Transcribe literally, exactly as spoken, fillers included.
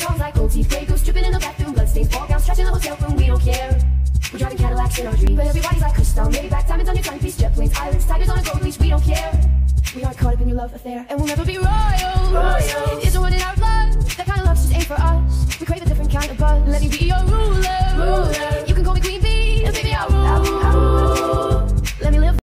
songs like Gold Teeth, Grey Goose, dripping in the bathroom, bloodstains, ball gowns, trash in the hotel room. We don't care. We're driving Cadillacs in our dreams, but everybody's like crystal, made back, diamonds on your timepiece, jet planes, islands, tigers on a gold leash. We don't care. We aren't caught up in your love affair, and we'll never be royals. Royals. Isn't one in our blood. That kind of love just ain't for us. We crave a different kind of buzz. Let me be your